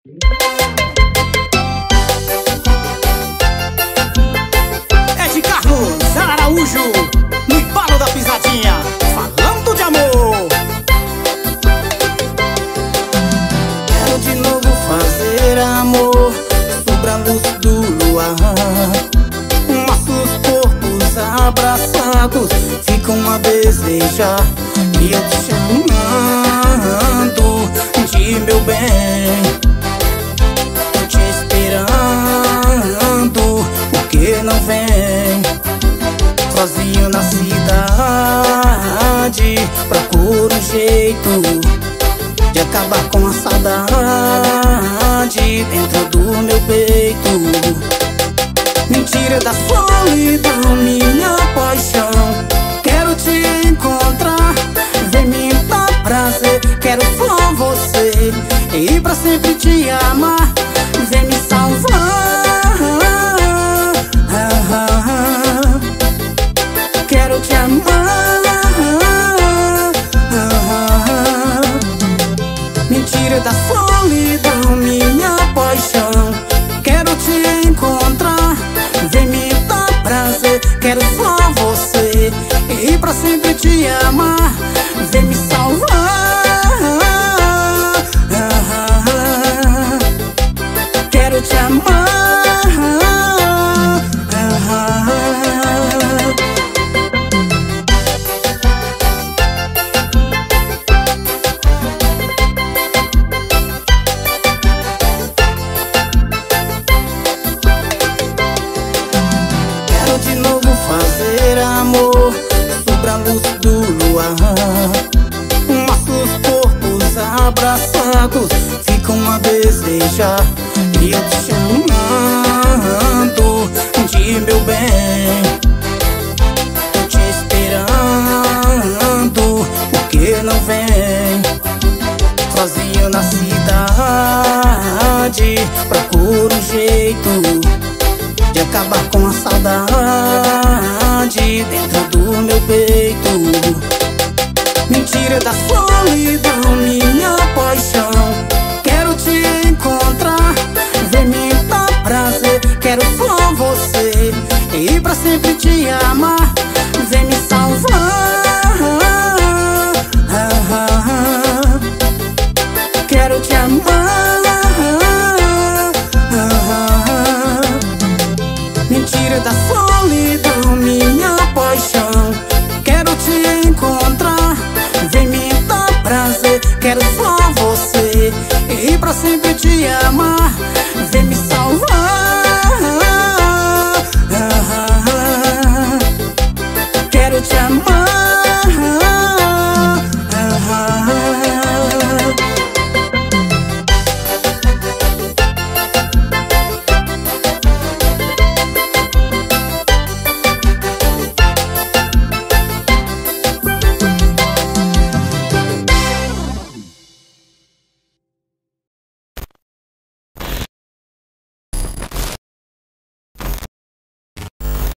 É de Carlos Araújo, no embalo da pisadinha, falando de amor. Quero de novo fazer amor sobre a luz do luar. Nossos corpos abraçados ficam a desejar. E eu te chamando de meu bem, te esperando, porque não vem. Sozinho na cidade, procuro um jeito de acabar com a saudade dentro do meu peito. Mentira da solidão, minha paixão. Quero te encontrar, vem me dar prazer. Quero só você e pra sempre te amar. Vem me salvar, quero te amar. Mentira da solidão, minha paixão. Quero te encontrar, vem me dar prazer. Quero só você e pra sempre te amar. Vem me salvar, quero te amar. Quero de novo fazer amor sobre a luz do luar. Nossos corpos abraçados ficam a desejar. E eu te chamando de meu bem, te esperando, porque não vem. Sozinho na cidade, procuro um jeito de acabar com a saudade dentro do meu peito. Mentira da solidão, minha paixão. Quero te encontrar, vem me dar prazer. Quero só você e pra sempre te amar. Vem me salvar, quero te amar. Mentira da solidão, minha paixão. Quero te encontrar, vem me dar prazer. Quero só você e pra sempre te amar. Vem me salvar, quero te amar.